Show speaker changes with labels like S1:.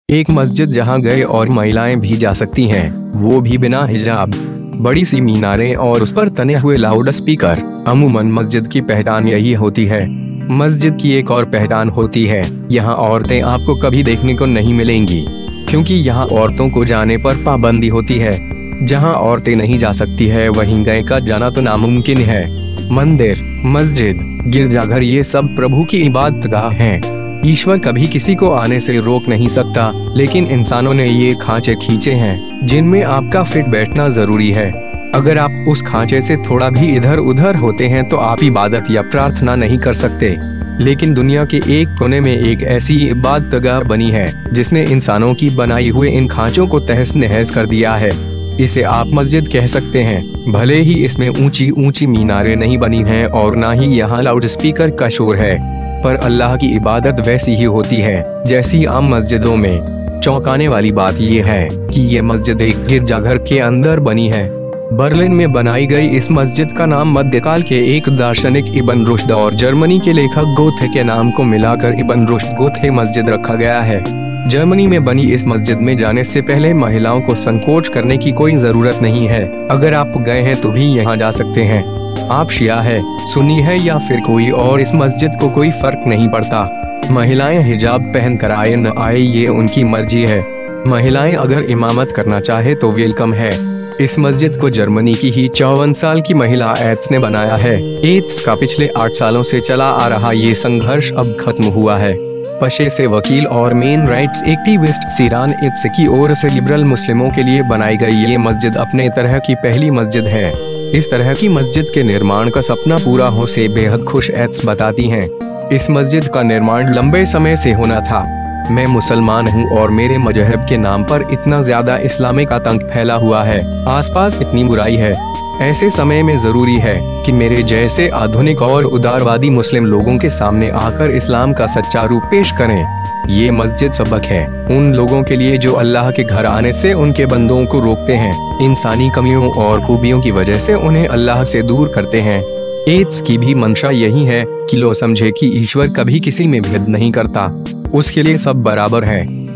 S1: एक मस्जिद जहां गए और महिलाएं भी जा सकती हैं, वो भी बिना हिजाब। बड़ी सी मीनारें और उस पर तने हुए लाउड स्पीकर। अमूमन मस्जिद की पहचान यही होती है। मस्जिद की एक और पहचान होती है, यहाँ औरतें आपको कभी देखने को नहीं मिलेंगी, क्योंकि यहाँ औरतों को जाने पर पाबंदी होती है। जहाँ औरतें नहीं जा सकती है वहीं गए का जाना तो नामुमकिन है। मंदिर, मस्जिद, गिरजाघर ये सब प्रभु की इबादतगाह हैं। ईश्वर कभी किसी को आने से रोक नहीं सकता, लेकिन इंसानों ने ये खांचे खींचे हैं जिनमें आपका फिट बैठना जरूरी है। अगर आप उस खांचे से थोड़ा भी इधर उधर होते हैं तो आप इबादत या प्रार्थना नहीं कर सकते। लेकिन दुनिया के एक कोने में एक ऐसी इबादतगाह बनी है जिसने इंसानों की बनाई हुए इन खांचों को तहस नहस कर दिया है। इसे आप मस्जिद कह सकते हैं। भले ही इसमें ऊंची ऊंची मीनारें नहीं बनी हैं और ना ही यहाँ लाउड स्पीकर का शोर है, पर अल्लाह की इबादत वैसी ही होती है जैसी आम मस्जिदों में। चौंकाने वाली बात यह है कि ये मस्जिद एक गिरजाघर के अंदर बनी है। बर्लिन में बनाई गई इस मस्जिद का नाम मध्यकाल के एक दार्शनिक इब्न रुश्द और जर्मनी के लेखक गोथे के नाम को मिलाकर इब्न रुश्द गोथे मस्जिद रखा गया है। जर्मनी में बनी इस मस्जिद में जाने से पहले महिलाओं को संकोच करने की कोई जरूरत नहीं है। अगर आप गए हैं तो भी यहाँ जा सकते हैं। आप शिया है, सुन्नी है या फिर कोई और, इस मस्जिद को कोई फर्क नहीं पड़ता। महिलाएं हिजाब पहन कर आए न आए ये उनकी मर्जी है। महिलाएं अगर इमामत करना चाहे तो वेलकम है। इस मस्जिद को जर्मनी की ही 54 साल की महिला एड्स ने बनाया है। एड्स का पिछले 8 सालों से चला आ रहा ये संघर्ष अब खत्म हुआ है। पेशे से वकील और मेन राइट्स एक्टिविस्ट सीरान एड्स की ओर से लिबरल मुस्लिमों के लिए बनाई गई ये मस्जिद अपने तरह की पहली मस्जिद है। इस तरह की मस्जिद के निर्माण का सपना पूरा हो से बेहद खुश एड्स बताती हैं। इस मस्जिद का निर्माण लंबे समय से होना था। मैं मुसलमान हूँ और मेरे मजहब के नाम पर इतना ज्यादा इस्लामिक आतंक फैला हुआ है, आसपास इतनी बुराई है। ऐसे समय में जरूरी है कि मेरे जैसे आधुनिक और उदारवादी मुस्लिम लोगों के सामने आकर इस्लाम का सच्चा रूप पेश करें। ये मस्जिद सबक है उन लोगों के लिए जो अल्लाह के घर आने से उनके बंदों को रोकते हैं, इंसानी कमियों और खूबियों की वजह से उन्हें अल्लाह से दूर करते हैं। एड्स की भी मंशा यही है कि लोग समझे कि ईश्वर कभी किसी में भेद नहीं करता, उसके लिए सब बराबर है।